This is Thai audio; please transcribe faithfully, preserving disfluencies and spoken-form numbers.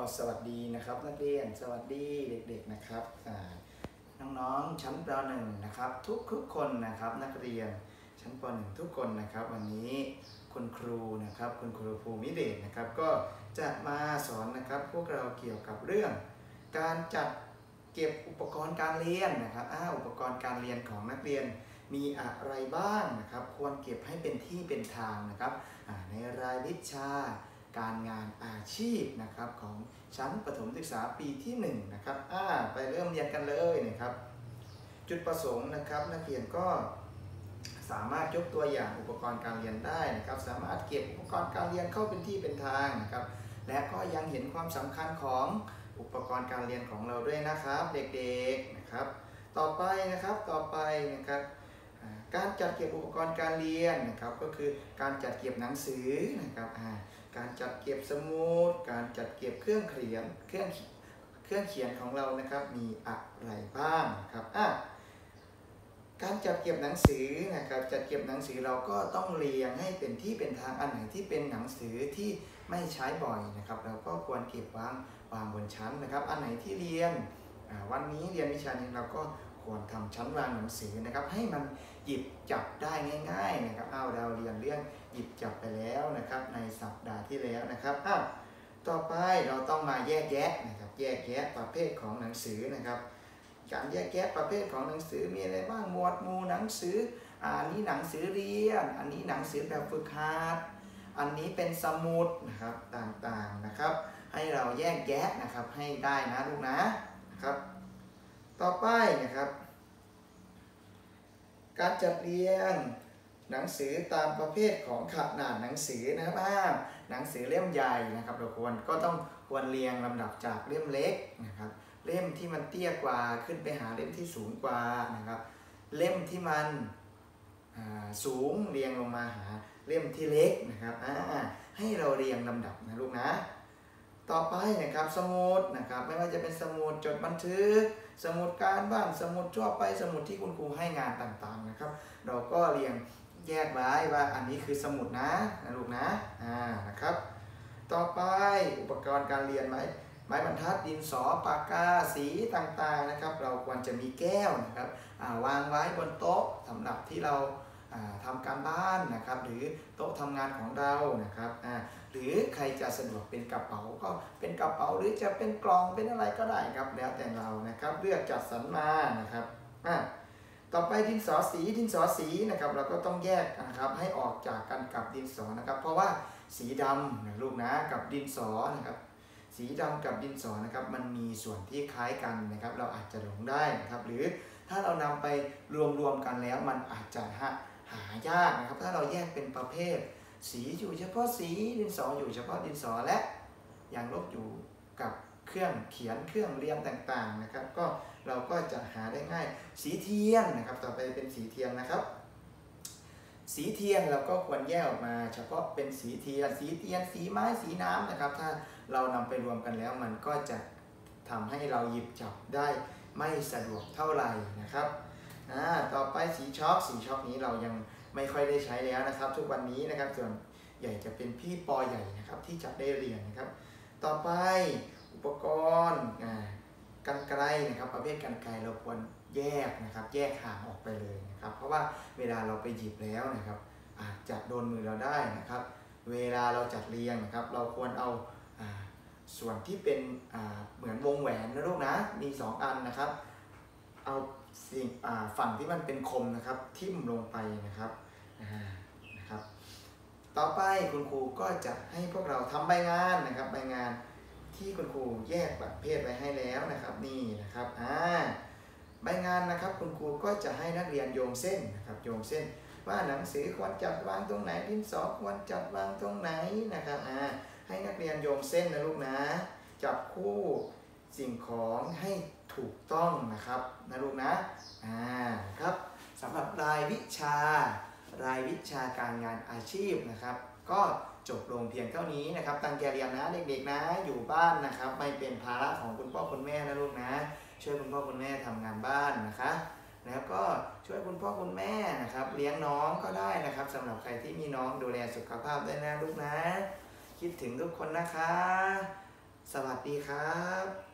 สวัสดีนะครับนักเรียนสวัสดีเด็กๆนะครับน้องๆชั้นป หนึ่ง นะครับทุกทุกคนนะครับนักเรียนชั้นป หนึ่ง ทุกคนนะครับวันนี้คุณครูนะครับคุณครูภูมิเดชนะครับก็จะมาสอนนะครับพวกเราเกี่ยวกับเรื่องการจัดเก็บอุปกรณ์การเรียนนะครับอ้าอุปกรณ์การเรียนของนักเรียนมีอะไรบ้างนะครับควรเก็บให้เป็นที่เป็นทางนะครับในรายวิชาการงานอาชีพนะครับของชั้นประถมศึกษาปีที่หนึ่งนะครับไปเริ่มเรียนกันเลยนะครับจุดประสงค์นะครับนักเรียนก็สามารถยกตัวอย่างอุปกรณ์การเรียนได้นะครับสามารถเก็บอุปกรณ์การเรียนเข้าเป็นที่เป็นทางนะครับและก็ยังเห็นความสำคัญของอุปกรณ์การเรียนของเราด้วยนะครับเด็กๆนะครับต่อไปนะครับต่อไปนะครับการจัดเก็บอุปกรณ์การเรียนนะครับก็คือการจัดเก็บหนังสือนะครับการจัดเก็บสมุดการจัดเก็บเครื่องเขียนเครื่องเครื่องเขียนของเรานะครับมีอะไรบ้างครับอ่ะการจัดเก็บหนังสือนะครับจัดเก็บหนังสือเราก็ต้องเรียงให้เป็นที่เป็นทางอันไหนที่เป็นหนังสือที่ไม่ใช้บ่อยนะครับเราก็ควรเก็บวางวางบนชั้นนะครับอันไหนที่เรียนวันนี้เรียนวิชานี้เราก็ควรทำชั้นวางหนังสือนะครับให้มันหยิบจับได้ง่ายๆนะครับเอาเราเรียนเรื่องหยิบจับไปแล้วนะครับในสัปดาห์ที่แล้วนะครับอ้าวต่อไปเราต้องมาแยกแยะนะครับแยกแยะประเภทของหนังสือนะครับการแยกแยะประเภทของหนังสือมีอะไรบ้างหมวดหมู่หนังสืออันนี้หนังสือเรียนอันนี้หนังสือแบบฝึกหัดอันนี้เป็นสมุดนะครับต่างๆนะครับให้เราแยกแยะนะครับให้ได้นะลูกนะนะครับต่อไปนะครับการจัดเรียงหนังสือตามประเภทของขนาดหนังสือนะครับหนังสือเล่มใหญ่นะครับเราควรก็ต้องควรเรียงลำดับจากเล่มเล็กนะครับเล่มที่มันเตี้ยกว่าขึ้นไปหาเล่มที่สูงกว่านะครับเล่มที่มันสูงเรียงลงมาหาเล่มที่เล็กนะครับให้เราเรียงลำดับนะลูกนะต่อไปนะครับสมุดนะครับไม่ว่าจะเป็นสมุดจดบันทึกสมุดการบ้านสมุดทั่วไปสมุดที่คุณครูให้งานต่างๆนะครับเราก็เรียงแยกไว้ว่าอันนี้คือสมุดนะนะลูกนะอ่านะครับต่อไปอุปกรณ์การเรียนไม้ไม้บรรทัดดินสอปากกาสีต่างๆนะครับเราควรจะมีแก้วนะครับวางไว้บนโต๊ะสำหรับที่เราทำการบ้านนะครับหรือโต๊ะทำงานของเรานะครับหรือใครจะสะดวกเป็นกระเป๋าก็เป็นกระเป๋าหรือจะเป็นกล่องเป็นอะไรก็ได้ครับแล้วแต่เรานะครับเลือกจัดสรรมานะครับต่อไปดินสอสีดินสอสีนะครับเราก็ต้องแยกนะครับให้ออกจากกันกับดินสอนะครับเพราะว่าสีดำนะลูกนะกับดินสอนะครับสีดำกับดินสอนะครับมันมีส่วนที่คล้ายกันนะครับเราอาจจะหลงได้นะครับหรือถ้าเรานำไปรวมๆกันแล้วมันอาจจะหาหายากนะครับถ้าเราแยกเป็นประเภทสีอยู่เฉพาะสีดินสออยู่เฉพาะดินสอและยางลบอยู่กับเครื่องเขียนเครื่องเรียนต่างๆนะครับก็เราก็จะหาได้ง่ายสีเทียนนะครับต่อไปเป็นสีเทียนนะครับสีเทียนเราก็ควรแยกออกมาเฉพาะเป็นสีเทียนสีเทียนสีไม้สีน้ำนะครับถ้าเรานำไปรวมกันแล้วมันก็จะทำให้เราหยิบจับได้ไม่สะดวกเท่าไหร่นะครับอ่าต่อไปสีช็อกสีช็อกนี้เรายังไม่ค่อยได้ใช้แล้วนะครับทุกวันนี้นะครับส่วนใหญ่จะเป็นพี่ปอใหญ่นะครับที่จะได้เรียนนะครับต่อไปอุปกรณ์กรรไกรนะครับประเภทกรรไกรเราควรแยกนะครับแยกห่างออกไปเลยนะครับเพราะว่าเวลาเราไปหยิบแล้วนะครับอาจจะโดนมือเราได้นะครับเวลาเราจัดเรียงนะครับเราควรเอาส่วนที่เป็นเหมือนวงแหวนนะลูกนะมีสองอันนะครับเอาสิ่งฝั่งที่มันเป็นคมนะครับทิ่มลงไปนะครับนะครับต่อไปคุณครูก็จะให้พวกเราทำใบงานนะครับใบงานที่คุณครูแยกประเภทไว้ให้แล้วนะครับนี่นะครับอ่าใบงานนะครับคุณครูก็จะให้นักเรียนโยงเส้นนะครับโยงเส้นว่าหนังสือควรจัดวางตรงไหนดินสอควรจัดวางตรงไหนนะครับอ่าให้นักเรียนโยงเส้นนะลูกนะจับคู่สิ่งของให้ถูกต้องนะครับนะลูกนะอ่าครับสำหรับรายวิชารายวิชาการงานอาชีพนะครับก็จบลงเพียงเท่านี้นะครับตั้งใจเรียนนะเด็กๆนะอยู่บ้านนะครับไม่เป็นภาระของคุณพ่อคุณแม่นะลูกนะช่วยคุณพ่อคุณแม่ทำงานบ้านนะคะแล้วก็ช่วยคุณพ่อคุณแม่นะครับเลี้ยงน้องก็ได้นะครับสำหรับใครที่มีน้องดูแลสุขภาพด้วยนะลูกนะคิดถึงทุกคนนะคะสวัสดีครับ